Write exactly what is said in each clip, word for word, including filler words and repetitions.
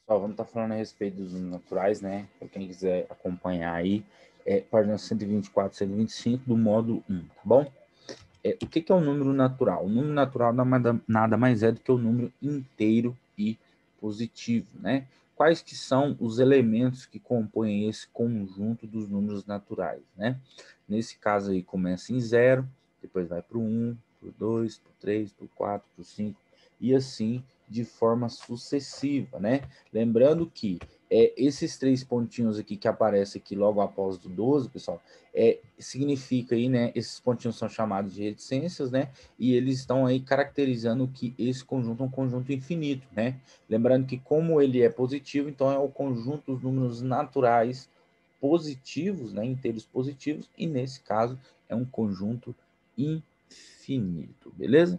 Pessoal, vamos estar falando a respeito dos números naturais, né? Para quem quiser acompanhar aí, é página cento e vinte e quatro, cento e vinte e cinco do módulo um, tá bom? É, o que, que é o número natural? O número natural nada, nada mais é do que o número inteiro e positivo, né? Quais que são os elementos que compõem esse conjunto dos números naturais, né? Nesse caso aí começa em zero, depois vai para o um, para o dois, para o três, para o quatro, para o cinco, e assim de forma sucessiva, né? Lembrando que é, esses três pontinhos aqui que aparecem aqui logo após o doze, pessoal, é, significa aí, né, esses pontinhos são chamados de reticências, né, e eles estão aí caracterizando que esse conjunto é um conjunto infinito, né, lembrando que como ele é positivo, então é o conjunto dos números naturais positivos, né, inteiros positivos, e nesse caso é um conjunto infinito, beleza?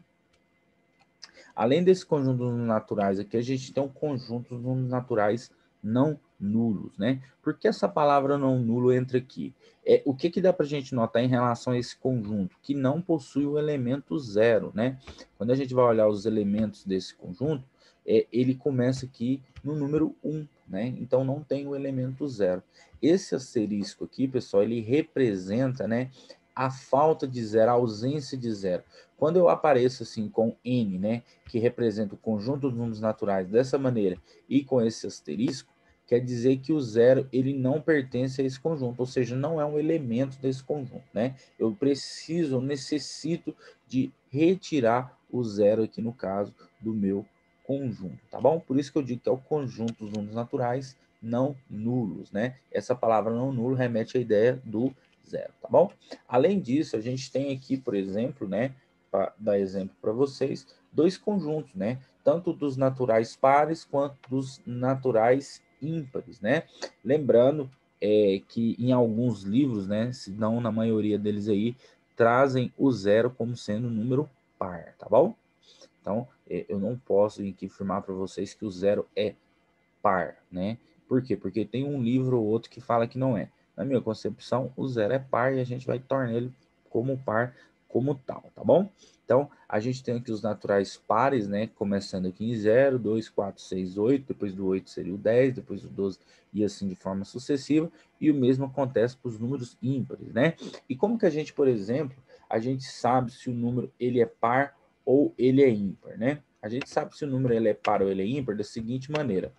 Além desse conjunto de números naturais aqui, a gente tem um conjunto de números naturais não nulos, né? Por que essa palavra não nulo entra aqui? É, o que, que dá para a gente notar em relação a esse conjunto? Que não possui o elemento zero, né? Quando a gente vai olhar os elementos desse conjunto, é, ele começa aqui no número um, né? Então não tem o elemento zero. Esse asterisco aqui, pessoal, ele representa, né, a falta de zero, a ausência de zero. Quando eu apareço assim com N, né, que representa o conjunto dos números naturais dessa maneira, e com esse asterisco, quer dizer que o zero ele não pertence a esse conjunto, ou seja, não é um elemento desse conjunto, né? Eu preciso, eu necessito de retirar o zero aqui no caso do meu conjunto, tá bom? Por isso que eu digo que é o conjunto dos números naturais não nulos, né? Essa palavra não nulo remete à ideia do zero, tá bom? Além disso, a gente tem aqui, por exemplo, né, para dar exemplo para vocês, dois conjuntos, né? Tanto dos naturais pares quanto dos naturais ímpares, né? Lembrando é, que em alguns livros, né, se não na maioria deles aí, trazem o zero como sendo um número par, tá bom? Então, é, eu não posso aqui afirmar para vocês que o zero é par, né? Por quê? Porque tem um livro ou outro que fala que não é. Na minha concepção, o zero é par e a gente vai tornar ele como par como tal, tá bom? Então, a gente tem aqui os naturais pares, né? Começando aqui em zero, dois, quatro, seis, oito, depois do oito seria o dez, depois do doze e assim de forma sucessiva, e o mesmo acontece para os números ímpares, né? E como que a gente, por exemplo, a gente sabe se o número ele é par ou ele é ímpar, né? A gente sabe se o número ele é par ou ele é ímpar da seguinte maneira.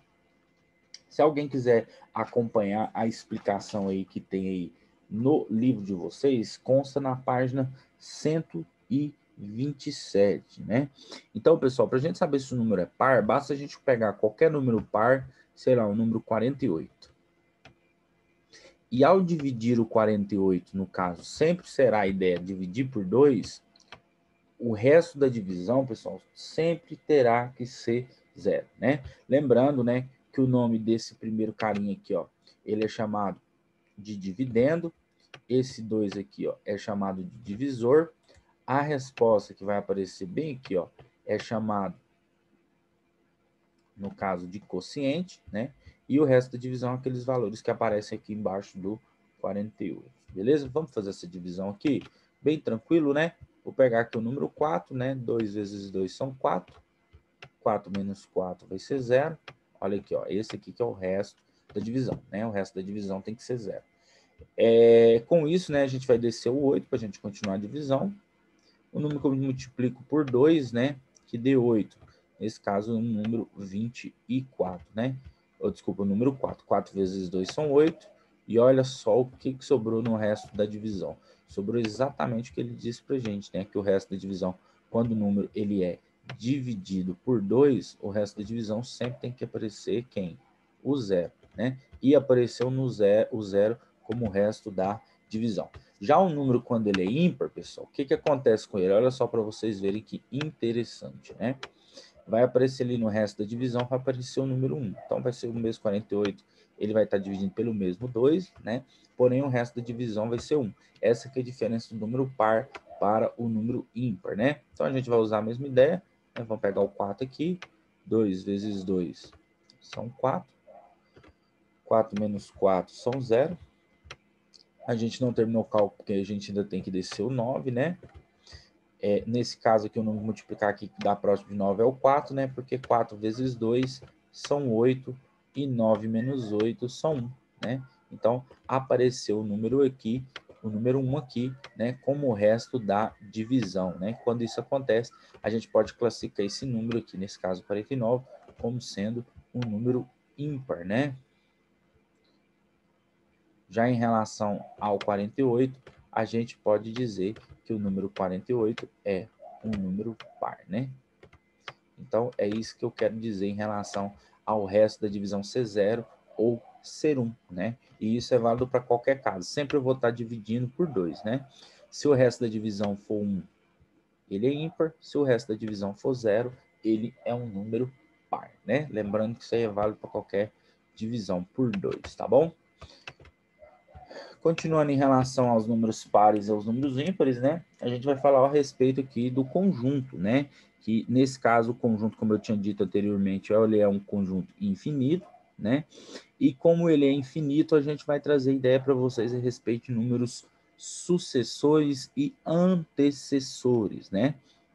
Se alguém quiser acompanhar a explicação aí que tem aí no livro de vocês, consta na página cento e vinte e sete, né? Então, pessoal, para a gente saber se o número é par, basta a gente pegar qualquer número par, sei lá, o número quarenta e oito. E ao dividir o quarenta e oito, no caso, sempre será a ideia de dividir por dois, o resto da divisão, pessoal, sempre terá que ser zero, né? Lembrando, né, que o nome desse primeiro carinha aqui, ó, ele é chamado de dividendo, esse dois aqui, ó, é chamado de divisor, a resposta que vai aparecer bem aqui, ó, é chamado, no caso de quociente, né? E o resto da divisão, aqueles valores que aparecem aqui embaixo do quarenta e oito, beleza? Vamos fazer essa divisão aqui, bem tranquilo, né? Vou pegar aqui o número quatro, né? dois vezes dois são quatro. quatro menos quatro vai ser zero. Olha aqui, ó, esse aqui que é o resto da divisão, né? O resto da divisão tem que ser zero. É, com isso, né, a gente vai descer o oito para a gente continuar a divisão. O número que eu multiplico por dois, né, que dê oito. Nesse caso, o número vinte e quatro, né? Ou, desculpa, o número quatro. quatro vezes dois são oito. E olha só o que, que sobrou no resto da divisão. Sobrou exatamente o que ele disse para a gente, né? Que o resto da divisão, quando o número ele é dividido por dois, o resto da divisão sempre tem que aparecer quem? O zero, né? E apareceu no zero, o zero como o resto da divisão. Já o número, quando ele é ímpar, pessoal, o que, que acontece com ele? Olha só para vocês verem que interessante, né? Vai aparecer ali no resto da divisão, vai aparecer o número um. Então, vai ser o mesmo quarenta e oito, ele vai estar dividindo pelo mesmo dois, né? Porém, o resto da divisão vai ser um. Essa que é a diferença do número par para o número ímpar, né? Então, a gente vai usar a mesma ideia, né? Vamos pegar o quatro aqui, dois vezes dois são quatro, quatro menos quatro são zero. A gente não terminou o cálculo porque a gente ainda tem que descer o nove, né? É, nesse caso aqui, o número multiplicar aqui que dá próximo de nove é o quatro, né? Porque quatro vezes dois são oito. e nove menos oito são um, né? Então, apareceu o número aqui, o número um aqui, né, como o resto da divisão, né? Quando isso acontece, a gente pode classificar esse número aqui, nesse caso quarenta e nove, como sendo um número ímpar, né? Já em relação ao quarenta e oito, a gente pode dizer que o número quarenta e oito é um número par, né? Então, é isso que eu quero dizer em relação ao resto da divisão ser zero ou ser um, né? E isso é válido para qualquer caso. Sempre eu vou estar dividindo por dois, né? Se o resto da divisão for um, ele é ímpar. Se o resto da divisão for zero, ele é um número par, né? Lembrando que isso aí é válido para qualquer divisão por dois, tá bom? Continuando em relação aos números pares e aos números ímpares, né? A gente vai falar a respeito aqui do conjunto, né? Que nesse caso o conjunto, como eu tinha dito anteriormente, ele é um conjunto infinito, né? E como ele é infinito, a gente vai trazer ideia para vocês a respeito de números sucessores e antecessores, né?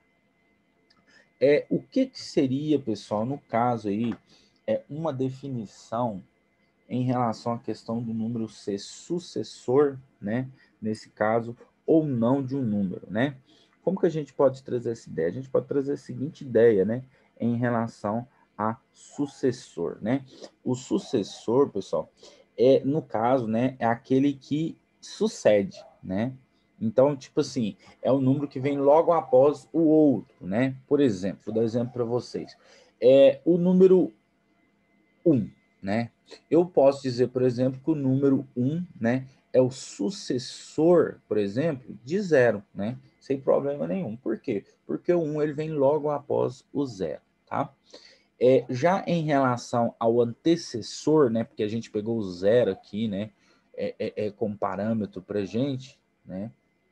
É, o que, que seria, pessoal, no caso aí, é uma definição em relação à questão do número ser sucessor, né? Nesse caso, ou não de um número, né? Como que a gente pode trazer essa ideia? A gente pode trazer a seguinte ideia, né? Em relação a sucessor, né? O sucessor, pessoal, é, no caso, né? É aquele que sucede, né? Então, tipo assim, é o número que vem logo após o outro, né? Por exemplo, vou dar um exemplo para vocês. É o número um, né? Eu posso dizer, por exemplo, que o número um, né, é o sucessor, por exemplo, de zero, né? Sem problema nenhum. Por quê? Porque o um ele vem logo após o zero, tá? É, já em relação ao antecessor, né? Porque a gente pegou o zero aqui, né? É, é, é como parâmetro para gente, né?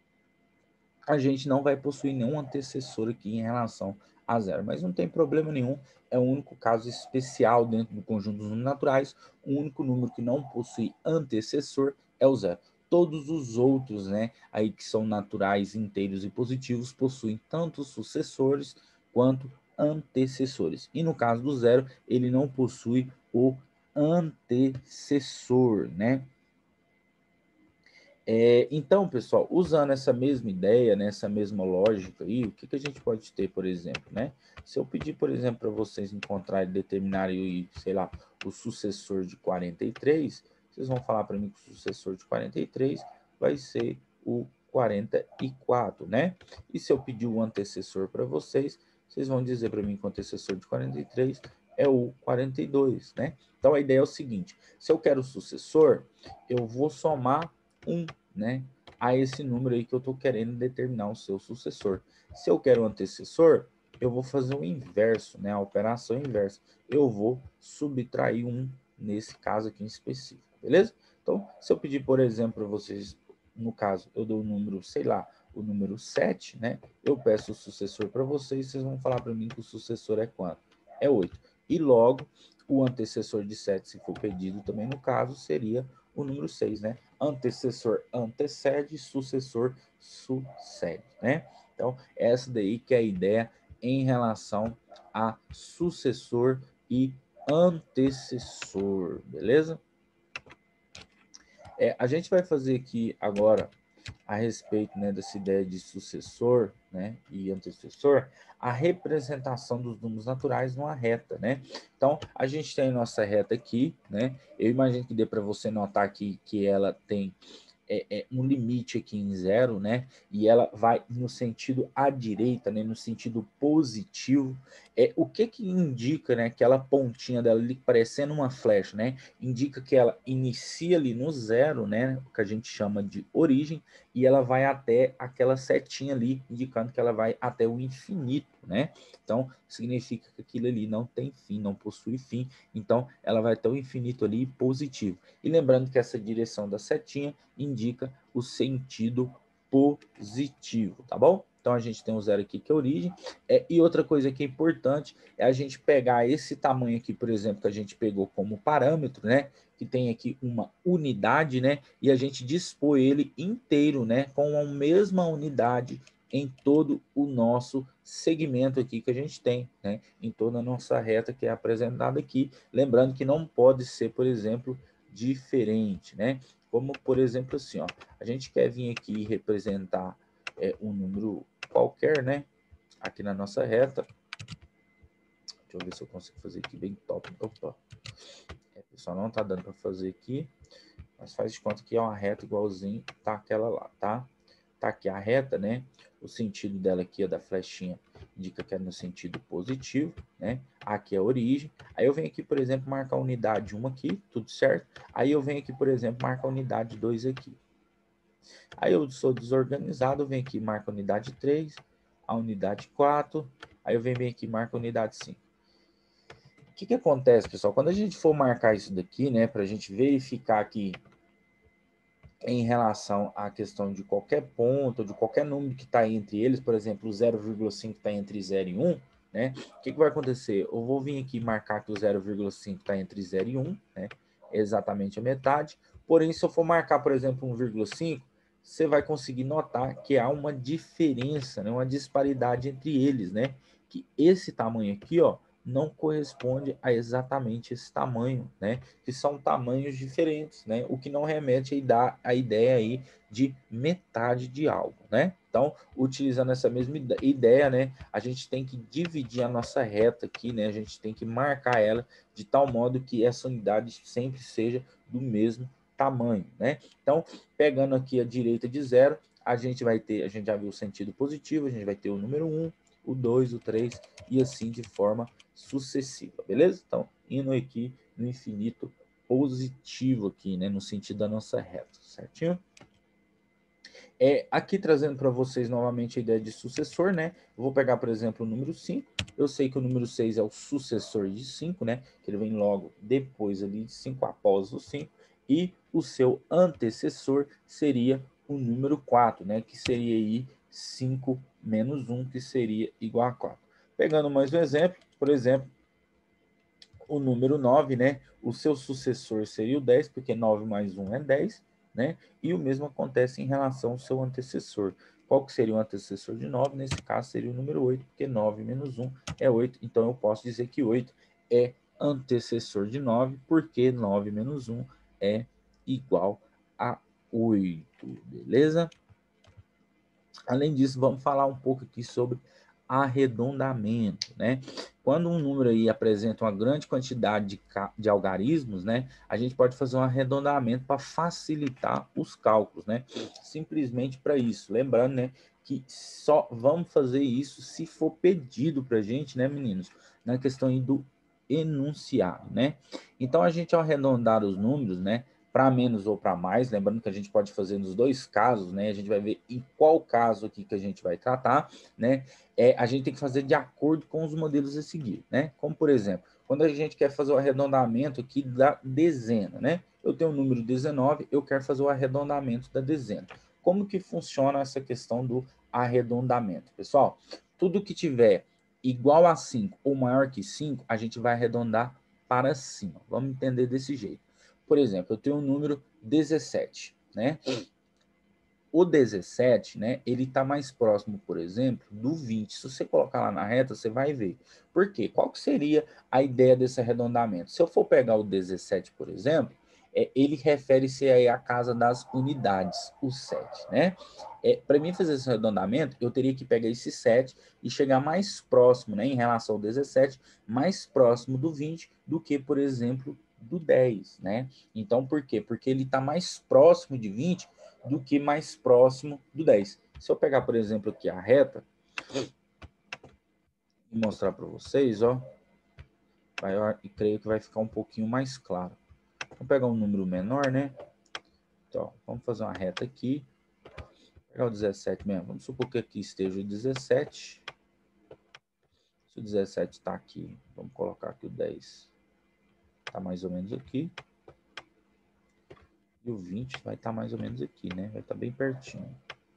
A gente não vai possuir nenhum antecessor aqui em relação a zero, mas não tem problema nenhum, é o único caso especial dentro do conjunto dos números naturais, o único número que não possui antecessor é o zero. Todos os outros, né, aí que são naturais, inteiros e positivos, possuem tanto sucessores quanto antecessores. E no caso do zero, ele não possui o antecessor, né? É, então, pessoal, usando essa mesma ideia, né, essa mesma lógica aí, o que, que a gente pode ter, por exemplo, né? Se eu pedir, por exemplo, para vocês encontrarem e determinarem, sei lá, o sucessor de quarenta e três, vocês vão falar para mim que o sucessor de quarenta e três vai ser o quarenta e quatro, né? E se eu pedir o antecessor para vocês, vocês vão dizer para mim que o antecessor de quarenta e três é o quarenta e dois, né? Então, a ideia é o seguinte, se eu quero o sucessor, eu vou somar um, né, a esse número aí que eu estou querendo determinar o seu sucessor. Se eu quero um antecessor, eu vou fazer o inverso, né, a operação inversa. Eu vou subtrair um nesse caso aqui em específico, beleza? Então, se eu pedir, por exemplo, para vocês, no caso, eu dou o número, sei lá, o número sete, né, eu peço o sucessor para vocês, vocês vão falar para mim que o sucessor é quanto? É oito. E logo, o antecessor de sete, se for pedido também no caso, seria o número seis, né? Antecessor antecede, sucessor sucede, né? Então, essa daí que é a ideia em relação a sucessor e antecessor, beleza? É, a gente vai fazer aqui agora a respeito, né, dessa ideia de sucessor, né, e antecessor, a representação dos números naturais numa reta, né? Então, a gente tem nossa reta aqui, né? Eu imagino que dê para você notar aqui que ela tem é, é, um limite aqui em zero, né? E ela vai no sentido à direita, né? No sentido positivo. É, o que que indica, né? Aquela pontinha dela ali parecendo uma flecha, né? Indica que ela inicia ali no zero, né? O que a gente chama de origem, e ela vai até aquela setinha ali, indicando que ela vai até o infinito, né? Então, significa que aquilo ali não tem fim, não possui fim. Então, ela vai até o infinito ali positivo. E lembrando que essa direção da setinha indica o sentido positivo, tá bom? Então, a gente tem o zero aqui, que é a origem. É, e outra coisa que é importante é a gente pegar esse tamanho aqui, por exemplo, que a gente pegou como parâmetro, né? Que tem aqui uma unidade, né? E a gente dispor ele inteiro, né? Com a mesma unidade em todo o nosso segmento aqui que a gente tem, né? Em toda a nossa reta que é apresentada aqui. Lembrando que não pode ser, por exemplo, diferente, né? Como, por exemplo, assim, ó, a gente quer vir aqui e representar é, um número qualquer, né? Aqui na nossa reta. Deixa eu ver se eu consigo fazer aqui bem top. Opa! É, pessoal, não tá dando para fazer aqui, mas faz de conta que é uma reta igualzinho tá aquela lá, tá? Tá aqui a reta, né? O sentido dela aqui, ó, da flechinha, indica que é no sentido positivo, né? Aqui é a origem. Aí eu venho aqui, por exemplo, marcar a unidade um aqui, tudo certo? Aí eu venho aqui, por exemplo, marcar a unidade dois aqui. Aí eu sou desorganizado, eu venho aqui, marco a unidade três, a unidade quatro, aí eu venho bem aqui, marco a unidade cinco. O que que acontece, pessoal? Quando a gente for marcar isso daqui, né, para a gente verificar aqui em relação à questão de qualquer ponto, de qualquer número que está entre eles, por exemplo, o zero vírgula cinco está entre zero e um, né? O que que vai acontecer? Eu vou vir aqui marcar que o zero vírgula cinco está entre zero e um, né? Exatamente a metade. Porém, se eu for marcar, por exemplo, um vírgula cinco, você vai conseguir notar que há uma diferença, né? Uma disparidade entre eles, né? Que esse tamanho aqui, ó, não corresponde a exatamente esse tamanho, né? Que são tamanhos diferentes, né? O que não remete a dar a ideia aí de metade de algo, né? Então, utilizando essa mesma ideia, né? A gente tem que dividir a nossa reta aqui, né? A gente tem que marcar ela de tal modo que essa unidade sempre seja do mesmo tamanho, né? Então, pegando aqui a direita de zero, a gente vai ter, a gente já viu o sentido positivo, a gente vai ter o número um, o dois, o três e assim de forma sucessiva, beleza? Então, indo aqui no infinito positivo aqui, né, no sentido da nossa reta, certinho? É, aqui trazendo para vocês novamente a ideia de sucessor, né? Eu vou pegar, por exemplo, o número cinco. Eu sei que o número seis é o sucessor de cinco, né? Que ele vem logo depois ali de cinco, após o cinco. E o seu antecessor seria o número quatro, né? Que seria aí cinco menos um, que seria igual a quatro. Pegando mais um exemplo, por exemplo, o número nove, né? O seu sucessor seria o dez, porque nove mais um é dez, né? E o mesmo acontece em relação ao seu antecessor. Qual que seria o antecessor de nove? Nesse caso seria o número oito, porque nove menos um é oito. Então eu posso dizer que oito é antecessor de nove, porque nove menos um é igual a oito, beleza? Além disso, vamos falar um pouco aqui sobre arredondamento, né? Quando um número aí apresenta uma grande quantidade de, de algarismos, né? A gente pode fazer um arredondamento para facilitar os cálculos, né? Simplesmente para isso. Lembrando, né? Que só vamos fazer isso se for pedido para a gente, né, meninos? Na questão aí do enunciado, né? Então, a gente, ao arredondar os números, né? Para menos ou para mais, lembrando que a gente pode fazer nos dois casos, né? A gente vai ver em qual caso aqui que a gente vai tratar, né? É, a gente tem que fazer de acordo com os modelos a seguir, né? Como, por exemplo, quando a gente quer fazer o arredondamento aqui da dezena, né? Eu tenho o número dezenove, eu quero fazer o arredondamento da dezena. Como que funciona essa questão do arredondamento? Pessoal, tudo que tiver igual a cinco ou maior que cinco, a gente vai arredondar para cima. Vamos entender desse jeito. Por exemplo, eu tenho o número dezessete, né? O dezessete, né, ele está mais próximo, por exemplo, do vinte. Se você colocar lá na reta, você vai ver. Por quê? Qual que seria a ideia desse arredondamento? Se eu for pegar o dezessete, por exemplo, é, ele refere-se aí à casa das unidades, o sete, né? É, para mim fazer esse arredondamento, eu teria que pegar esse sete e chegar mais próximo, né, em relação ao dezessete, mais próximo do vinte do que, por exemplo, do dez, né? Então, por quê? Porque ele está mais próximo de vinte do que mais próximo do dez. Se eu pegar, por exemplo, aqui a reta e mostrar para vocês, ó, vai, e creio que vai ficar um pouquinho mais claro. Vamos pegar um número menor, né? Então, vamos fazer uma reta aqui. Vou pegar o dezessete mesmo. Vamos supor que aqui esteja o dezessete. Se o dezessete está aqui, vamos colocar aqui o dez. Está mais ou menos aqui. E o vinte vai estar tá mais ou menos aqui, né? Vai estar tá bem pertinho.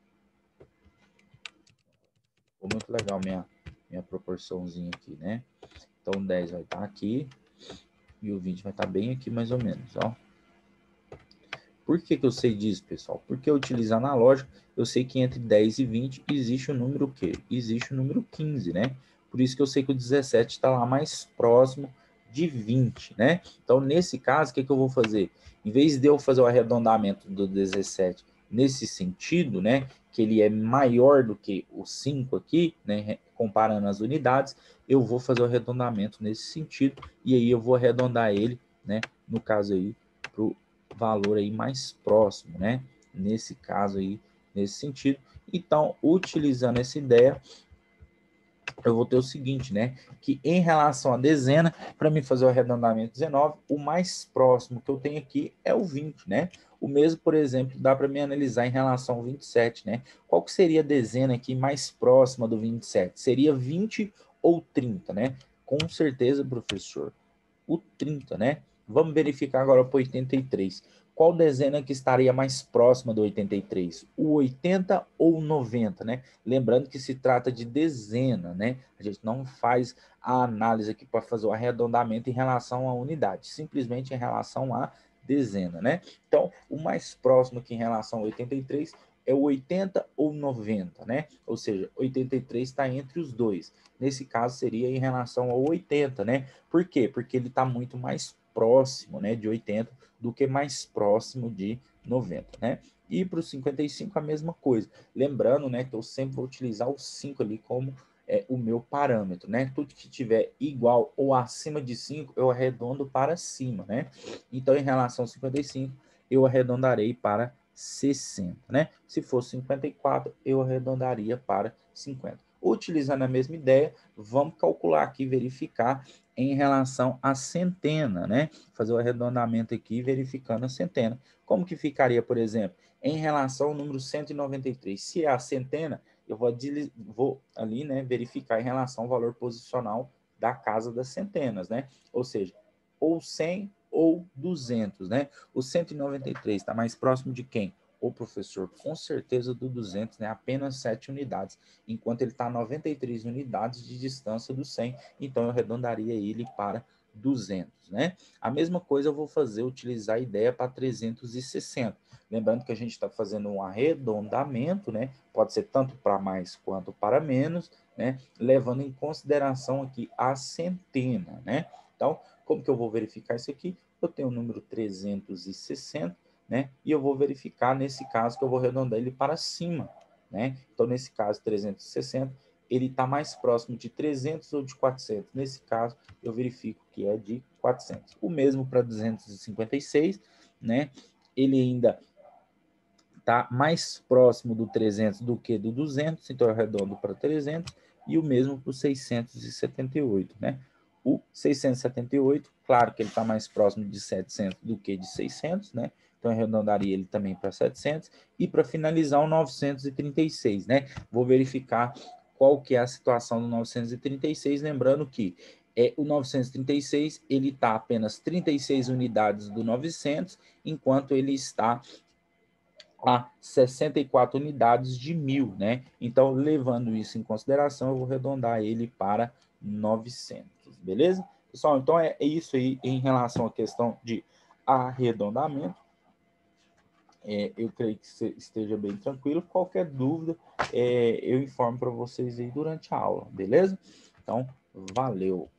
Ficou muito legal minha, minha proporçãozinha aqui, né? Então, o dez vai estar tá aqui. E o vinte vai estar tá bem aqui, mais ou menos, ó. Por que que eu sei disso, pessoal? Porque utilizando a lógica, eu sei que entre dez e vinte existe o número o quê? Existe o número quinze, né? Por isso que eu sei que o dezessete está lá mais próximo de vinte, né? Então, nesse caso, o que que eu vou fazer? Em vez de eu fazer o arredondamento do dezessete nesse sentido, né? Que ele é maior do que o cinco aqui, né? Comparando as unidades, eu vou fazer o arredondamento nesse sentido, e aí eu vou arredondar ele, né? No caso aí, para o valor aí mais próximo, né? Nesse caso aí, nesse sentido. Então, utilizando essa ideia, eu vou ter o seguinte, né? Que em relação à dezena, para mim fazer o arredondamento dezenove, o mais próximo que eu tenho aqui é o vinte, né? O mesmo, por exemplo, dá para me analisar em relação ao vinte e sete, né? Qual que seria a dezena aqui mais próxima do vinte e sete? Seria vinte ou trinta, né? Com certeza, professor, o trinta, né? Vamos verificar agora para oitenta e três. Qual dezena que estaria mais próxima do oitenta e três? O oitenta ou o noventa, né? Lembrando que se trata de dezena, né? A gente não faz a análise aqui para fazer o arredondamento em relação à unidade, simplesmente em relação à dezena, né? Então, o mais próximo aqui em relação ao oitenta e três é o oitenta ou noventa, né? Ou seja, oitenta e três está entre os dois. Nesse caso, seria em relação ao oitenta, né? Por quê? Porque ele está muito mais próximo, né, de oitenta do que mais próximo de noventa, né? E para o cinquenta e cinco a mesma coisa. Lembrando, né, que eu sempre vou utilizar o cinco ali como é, o meu parâmetro, né? Tudo que tiver igual ou acima de cinco, eu arredondo para cima, né? Então, em relação ao cinquenta e cinco, eu arredondarei para sessenta, né? Se for cinquenta e quatro, eu arredondaria para cinquenta. Utilizando a mesma ideia, vamos calcular aqui, verificar em relação à centena, né? Fazer o arredondamento aqui, verificando a centena. Como que ficaria, por exemplo, em relação ao número cento e noventa e três? Se é a centena, eu vou, vou ali, né, verificar em relação ao valor posicional da casa das centenas, né? Ou seja, ou cem ou duzentos, né? O cento e noventa e três está mais próximo de quem? O professor, com certeza do duzentos, né? Apenas sete unidades, enquanto ele está a noventa e três unidades de distância do cem, então eu arredondaria ele para duzentos, né? A mesma coisa eu vou fazer, utilizar a ideia para trezentos e sessenta. Lembrando que a gente está fazendo um arredondamento, né? Pode ser tanto para mais quanto para menos, né? Levando em consideração aqui a centena, né? Então, como que eu vou verificar isso aqui? Eu tenho o número trezentos e sessenta, né? E eu vou verificar nesse caso que eu vou arredondar ele para cima, né? Então, nesse caso, trezentos e sessenta, ele está mais próximo de trezentos ou de quatrocentos. Nesse caso, eu verifico que é de quatrocentos. O mesmo para duzentos e cinquenta e seis, né? Ele ainda está mais próximo do trezentos do que do duzentos, então eu arredondo para trezentos, e o mesmo para o seiscentos e setenta e oito, né? O seiscentos e setenta e oito, claro que ele está mais próximo de setecentos do que de seiscentos, né? Então eu arredondaria ele também para setecentos, e para finalizar o novecentos e trinta e seis, né? Vou verificar qual que é a situação do novecentos e trinta e seis, lembrando que é, o novecentos e trinta e seis, ele está apenas trinta e seis unidades do novecentos, enquanto ele está a sessenta e quatro unidades de mil, né? Então, levando isso em consideração, eu vou arredondar ele para novecentos, beleza? Pessoal, então é isso aí em relação à questão de arredondamento. É, eu creio que esteja bem tranquilo. Qualquer dúvida, é, eu informo para vocês aí durante a aula, beleza? Então, valeu!